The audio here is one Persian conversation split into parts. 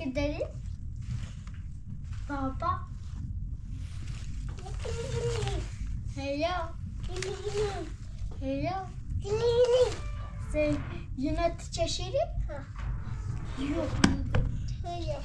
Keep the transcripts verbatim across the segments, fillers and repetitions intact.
داری؟ بابا هلو هلو یونه چشیری؟ یو هلو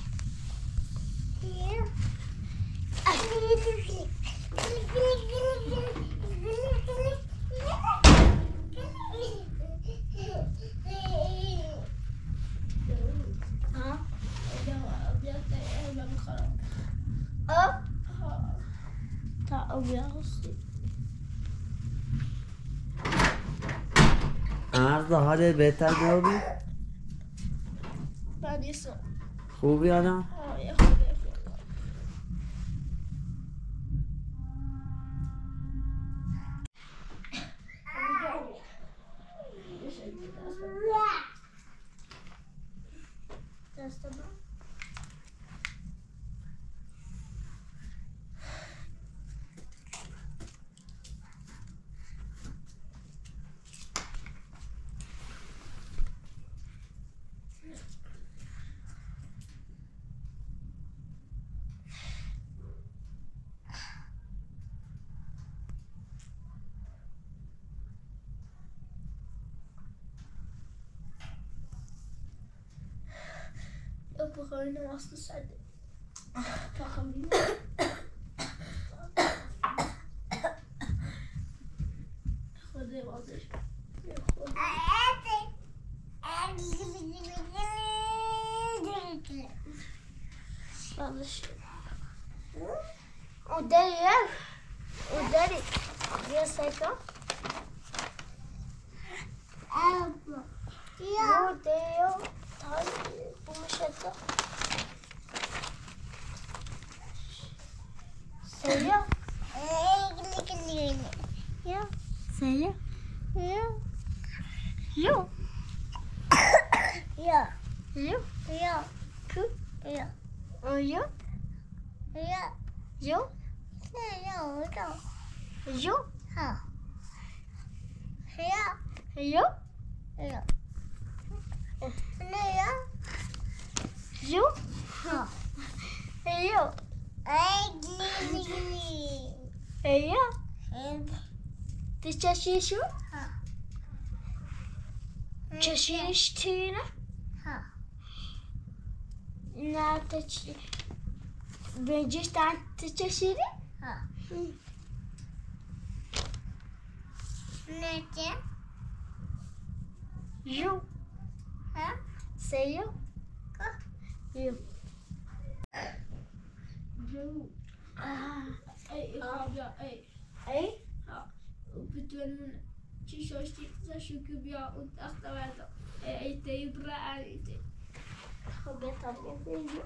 عرض حالت بهتر نبودی؟ بعد یه سو خوبی آدم؟ آه یه خوبی دست من بخورین واسه سرده بخورین خوده بازش بازش او داری او داری بیا سایتا او دیو تایی بومشتا Sehr. Ja. Sehr. Ja. Jo. Ja. Jo. Ja. Cool. Ja. Oh ja. Ja. Jo. Ja, ja, ja. Jo. Ha. Ja. Jo. Ja. Nee, ja. Jo. Ha. Jo. ايوه تشاشيشو ها تشاشيش تينا ها نا تش بنجيش تان تشاشيري ها نجي يو ها سيو يو Jo. Ah. Ej, ja, ej. Ej? Ja. Between Chishoshi, Sashukubia und Achterwälder. Ej, ej, bra, ej. Probiert auf ihr Video.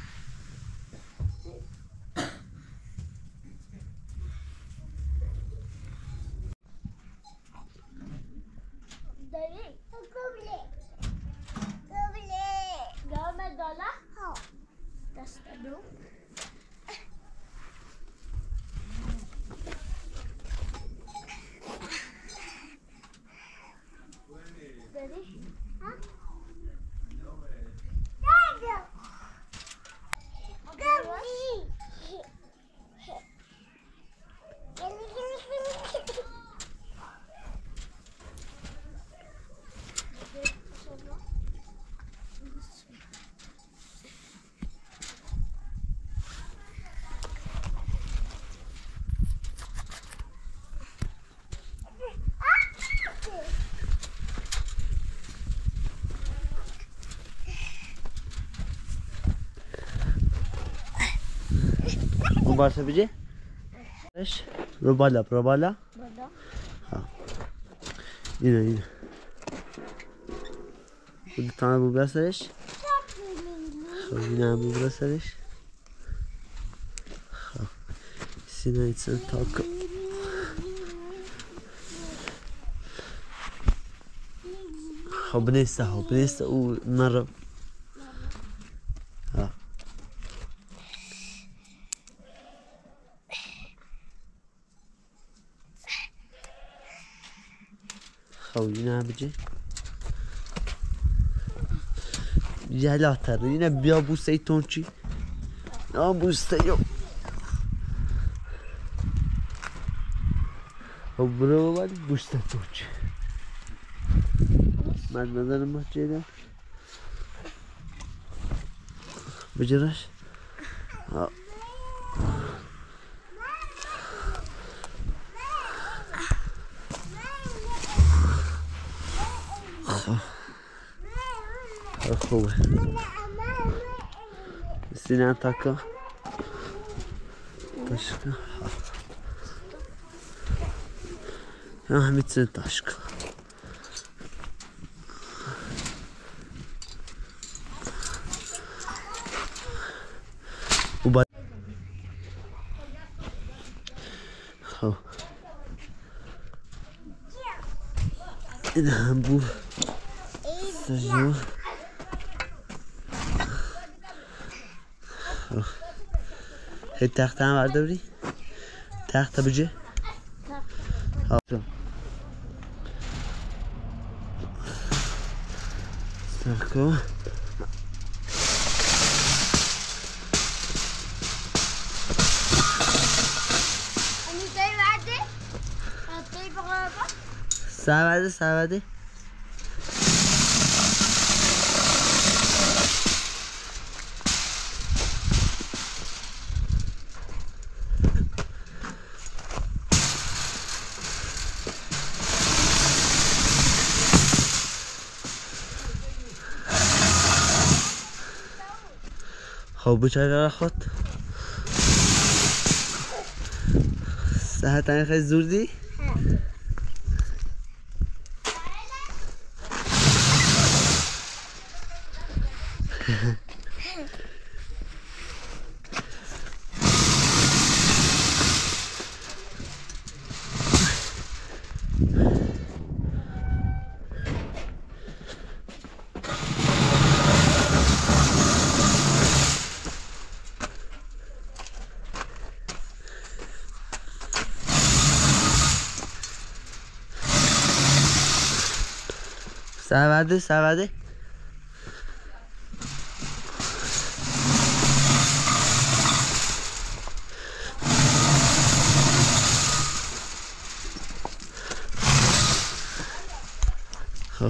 Dali. Goble. Goble. Goble dollar? Ja. Das ist der Blut. Ready? Huh? Dad! Go me! Gimme, gimme, gimme! اون باشه بجی؟ رو بالا رو بالا بالا ها اینه اینه دو تانه بو برسرش خب اینه هم بو برسرش خب سینه ایتسن تاکو خب نیسته خب نیسته او نرم ها خب اینه هم بجی جلاتر اینه بیا بوسته تونچی آه بوسته یو خب برو بابا بوسته تونچی من مدنم ما چیده بجرش آه خوبه سینه تاکا تاشکا Hamid sen taşka bu bak oh İnan bu Sehr هی تخت هم برده بری؟ تخت بجه؟ تخت سرکو سعوده سعوده خب بچه خود صحت این خیلی زور دی؟ سعوده سعوده خب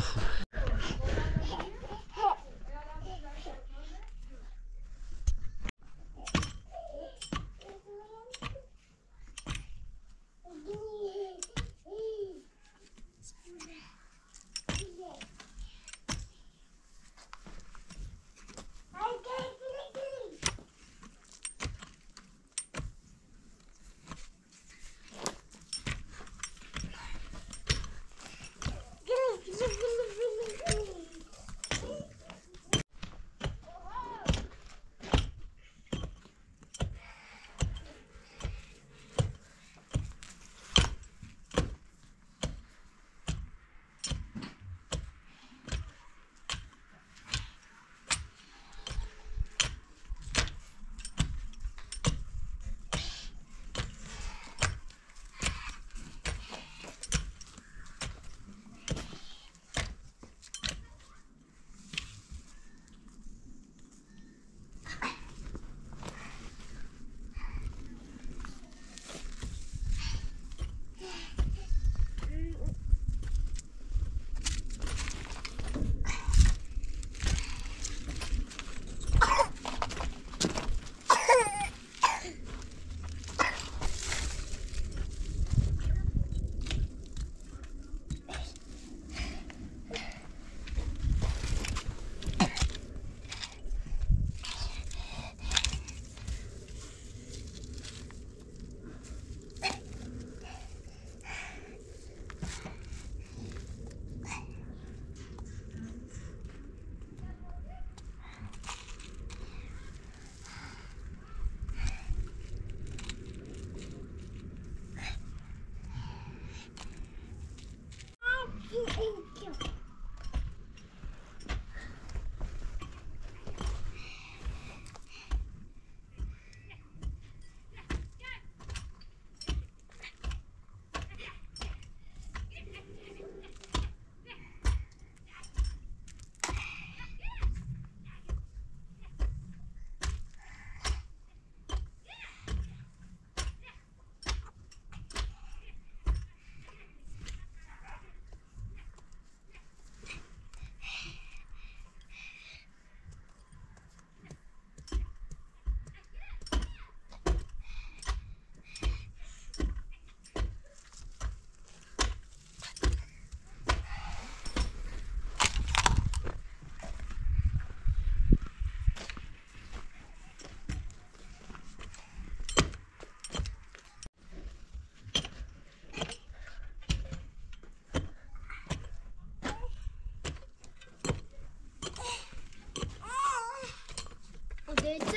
وديته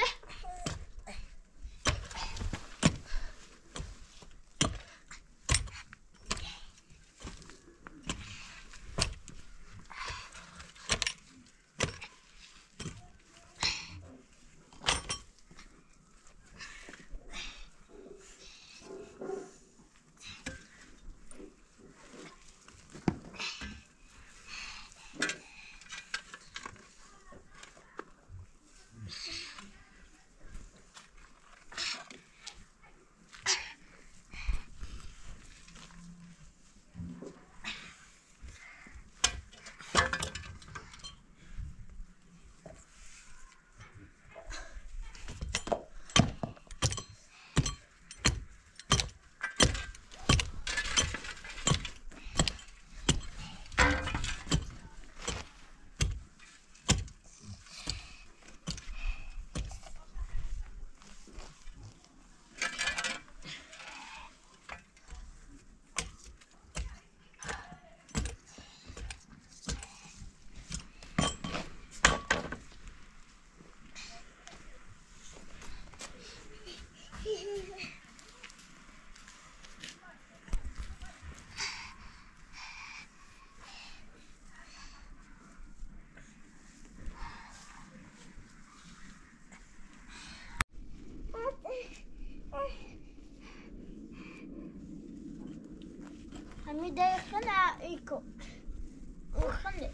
حميد خلع ايكو وخلع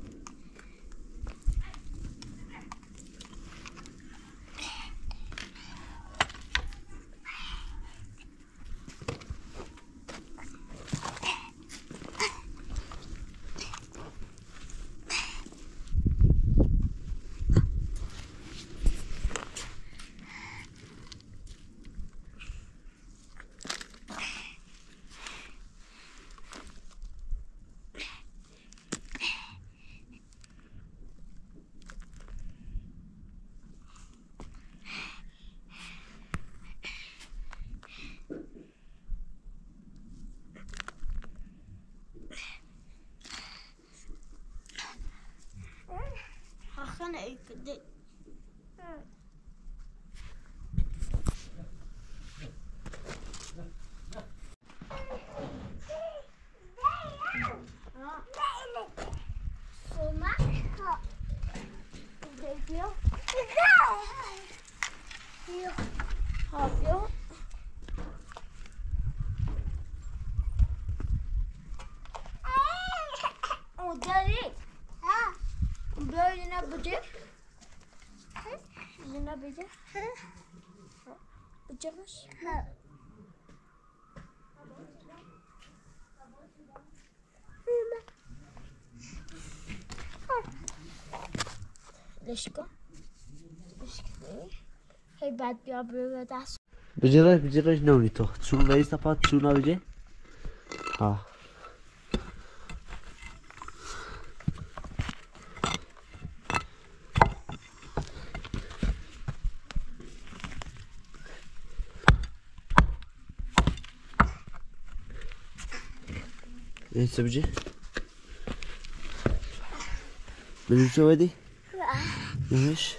خلنا ايكو دي بجيب زينة بجيب بجيبش ليشكو ليشكو هي بعد بيابر داس بجرش بجرش نونی تو چون ویستا پات چون نبیجه ها نيسا بجي بجي شو ودي ماشي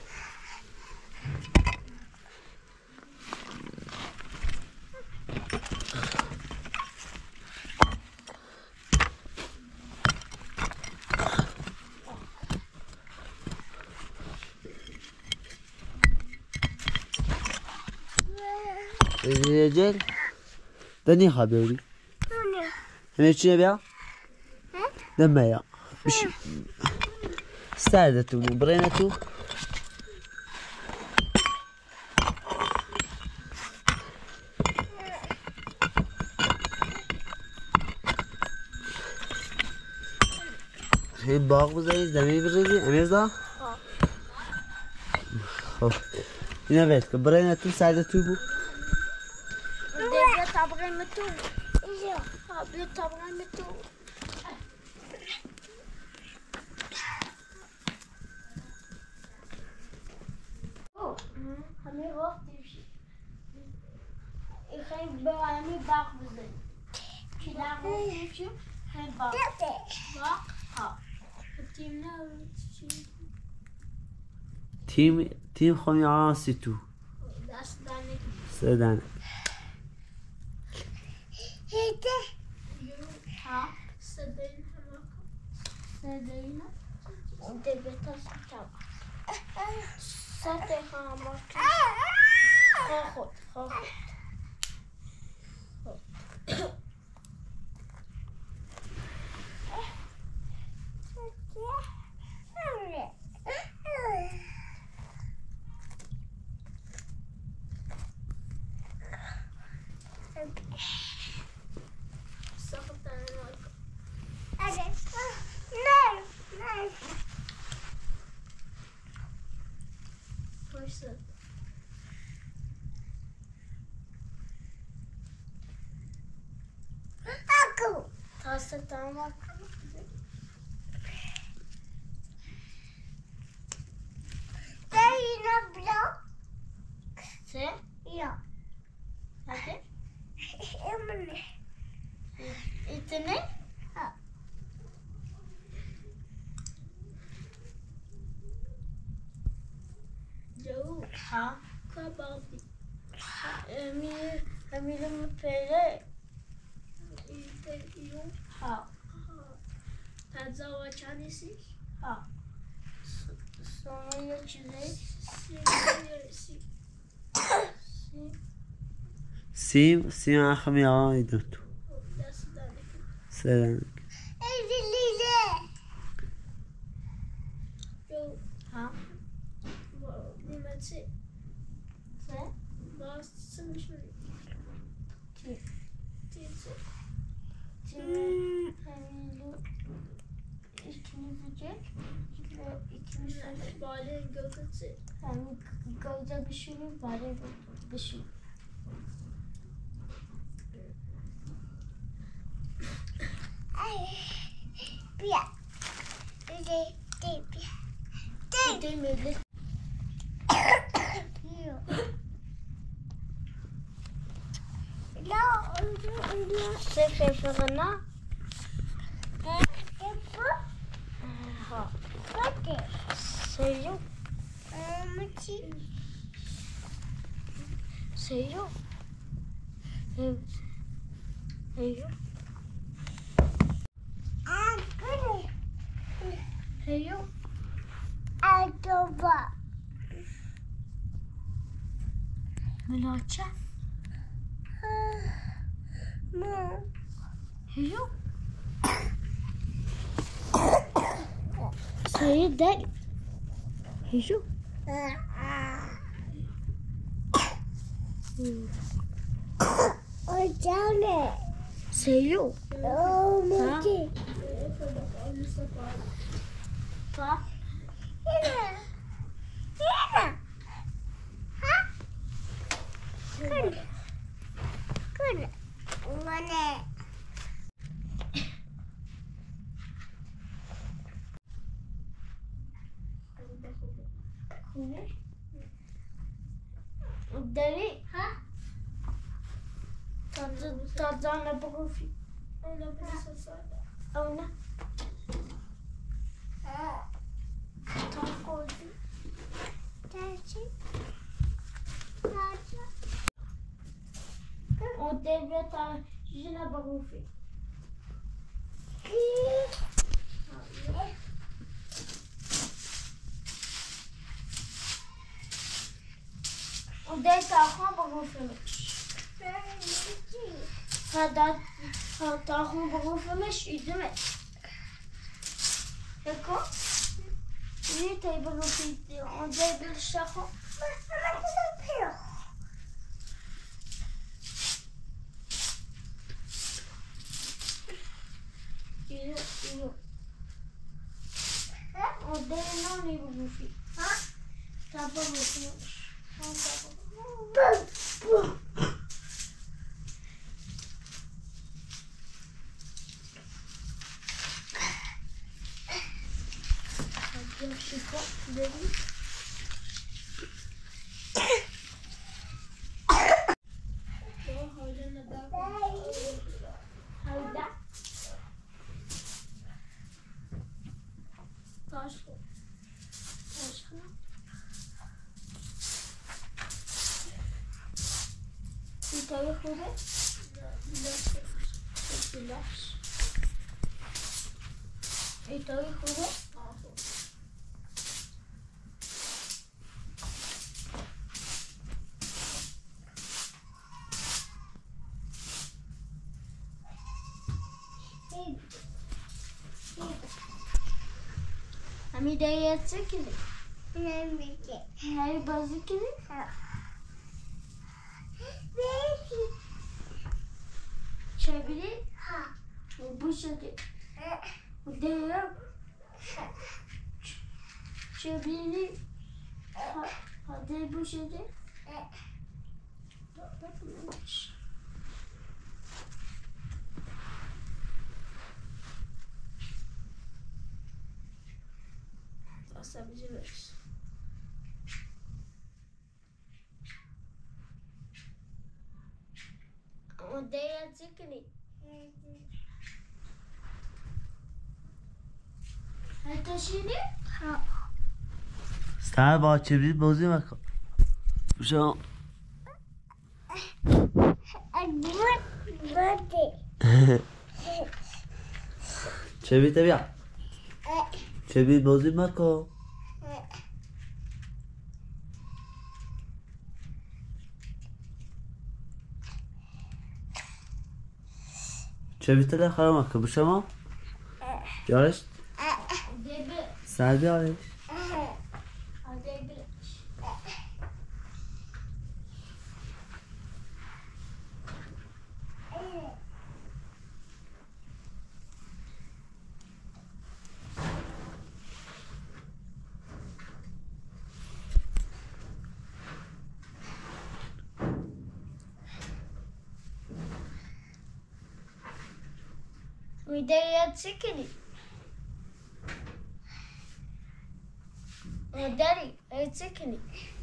رجال دني خبري همه چیه بیا؟ دمه یا بش استعدتو برينتو این باغ بزنید زمین بزنید امیرزا خب اینا بهت که برينتو استعدتو بو دیگه تابقی متو بیا تابقی متو همه وقت میشه خیلی با همه باغ بزنید که در وقت میشه خیلی باغ باغ ها تیم نه تیم تیم خونی آسی تو دست دانه سه دانه هیته یو ها سدین همه سدین ده بتا ستا سته همه خود خود Tasta tamam. Yine blok. Se? Ya. Hadi. Emine. İtine? Ha. Jo. Ha. Kabardi. Emine. Emine mi pere? ها تزاوج چندیسی ها سومه یه چیزی سیم سیم اخمی آقای دو تو دست دانه سه دانه ایدی لیله جو ها نیمت سه سه باز سه میشونی تی تی سه Hamilu ikimiz yiyecek ve ikimiz bari götürse hem gözde bir şey mi bari bir şey ay bir bir de bir de demeli لا صفر فغنا ها سيو متي سيو ايوه ايوه ايوه ملاچه مو هيو سيد داي هيو Ocağını. Seyo. Oh, Muti. Pa. Yine. Yine. Ha? Kır. Kır. Ulanı. Dari. Ha? Tadzana بغوفي أنا بدي صوصات أو لا تاكودي تاشي تاشي ودبي تا جنا بغوفي ودبي تا بغوفي هذا هذا هم بغرفة مش يدمج هيكو ليه تاي بغرفة وده بالشاخو ما كده بيو يو يو وده نوني بغرفة ها تابا بغرفة تابا Şıkı dedim. Hayda. Taş. Taş. ایتای خوبه؟ ایتای خوبه؟ حمید یاد کنی؟ نمیگه هی بازی کنی؟ چه بیری؟ بوشده دیگه چه بیری؟ هده بوشده؟ سبزی برس اما دیگه چی کنی؟ هی شیری؟ ها سر با چبری بازی مکن شما چبری تا بیا چبری بازی مکن چبری تا خراب مکن شما بیارش سر بیارش میداری چی کنی؟ میداری چی کنی؟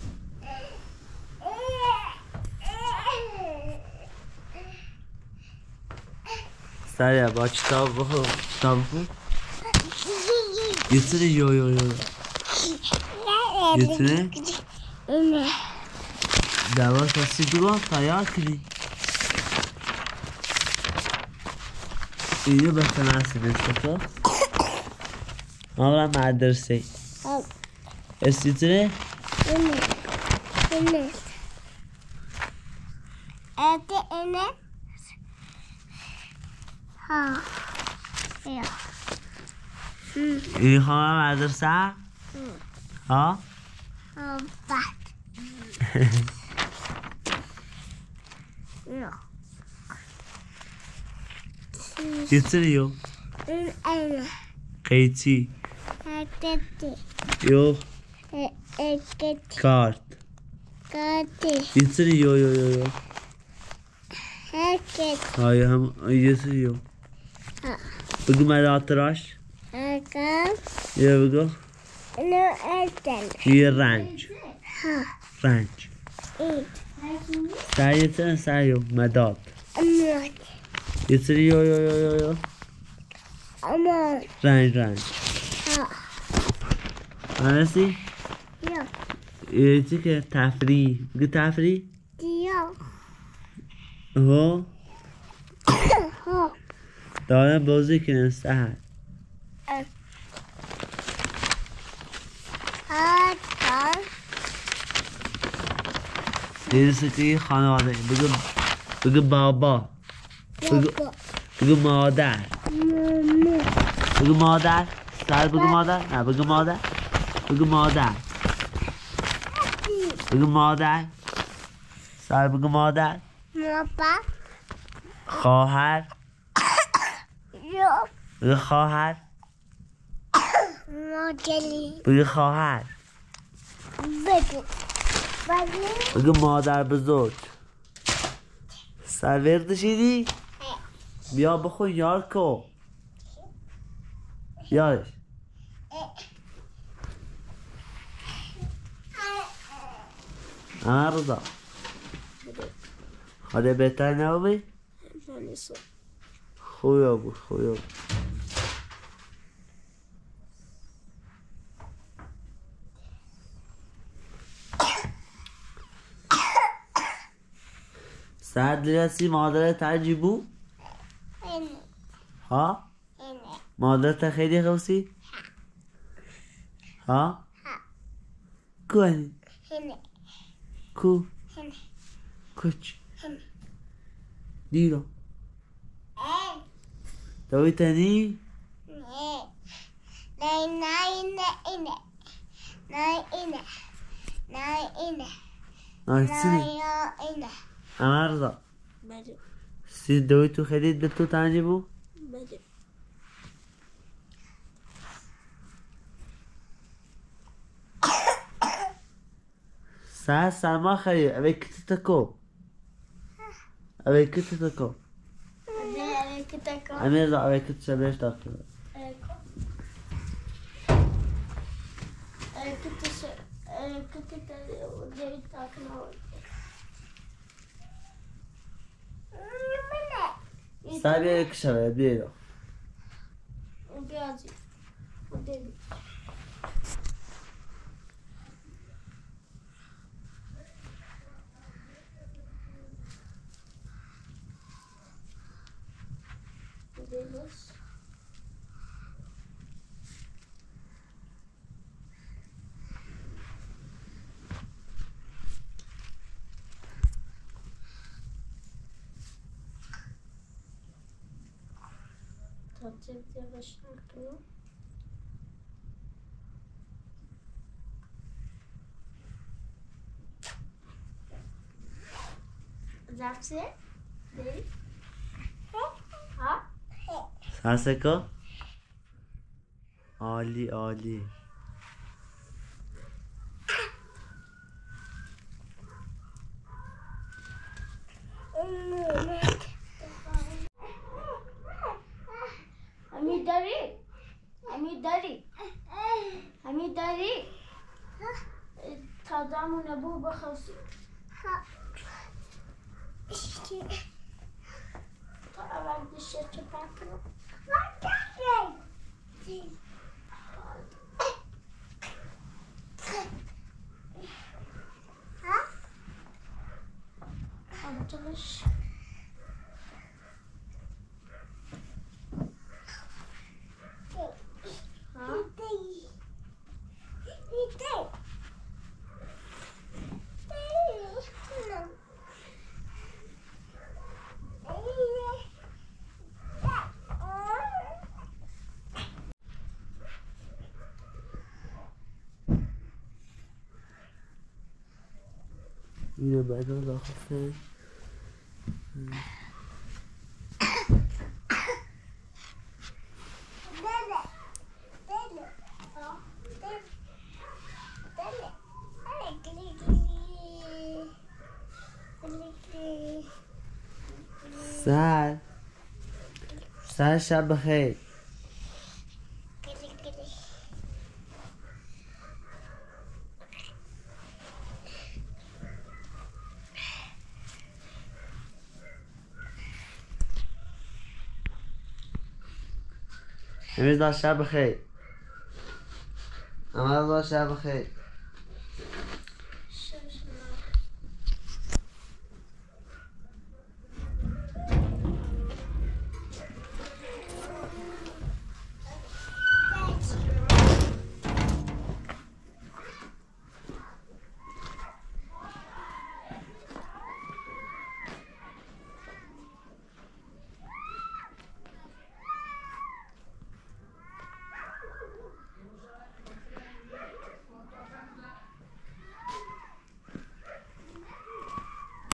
سریع با کتاب بخون کتاب بخون یتونه یو یو یو یتونه دواز هستی بگو تیار کنی اینو بهتن هستی نسته تو ما برم مدرسه استیتونه اینه اینه ایده اینه ها یا این خواهم مدرسه ها ها بعد یا یتونه یو این اینه قیچی هکتی یو هکتی کارت کاتی یتونه یو یو یو یو هکتی های هم یتونه یو بگو مداتراش هکام یه بگو نو ایتن یه رنج ها رنج ایت سر یتونه سر یو مداد اماد یتونه یو یو یو یو یو اماد رنج رنج ها هنسی یا یه چی که تفریح بگو تفریح دیا ها ها دارم بازی کنم سهر هاتا دیرسه که یه خانواده بگو بگو بابا بگو بگو مادر مامو بگو مادر سر بگو مادر نه بگو مادر بگو مادر بگو مادر سر بگو مادر مابا خواهر یا بگو خواهر مادلی بگو خواهر بگو بگو بگو مادر بزرگ سر ورد شیدی بیا بخون یار کو یارش احمد رضا حالا بهتر نبودی؟ خوبه بود خوبه بود سعد دلوقتي مادرت عجيبو هنا ها هنا مادرت خیلی خوصی ها ها کو هنی هنا کو هنا کچ هنا دیرو ايه دوی تانی ايه ناي ناي ناي ناي ناي ناي ناي نایسینی ناي ناي احمد رضا بله سی دوی تو خیلی دلتو تعجبو بله سعد سلما خیلی اوی کتی تکو اوی کتی تکو بله كتاكو امیر رضا اوی کتی شبهش داخل كنت ش... كنت جاي تاكل سعد بیا یک شبه بیا بيازي وديبي وديبس ترتيب ديبش ناكلو That's it? Really? Huh? سعد سکو عالی عالی Hamid Dari. Hamid Dari. Hamid Dari. تضامن أبوه بخصي. طبعا الشركة تاكله. ها؟ أبطلش. اینو بعد از آخر سعد سعد شب بخیر امیر رضا شب بخیر احمد رضا شب بخیر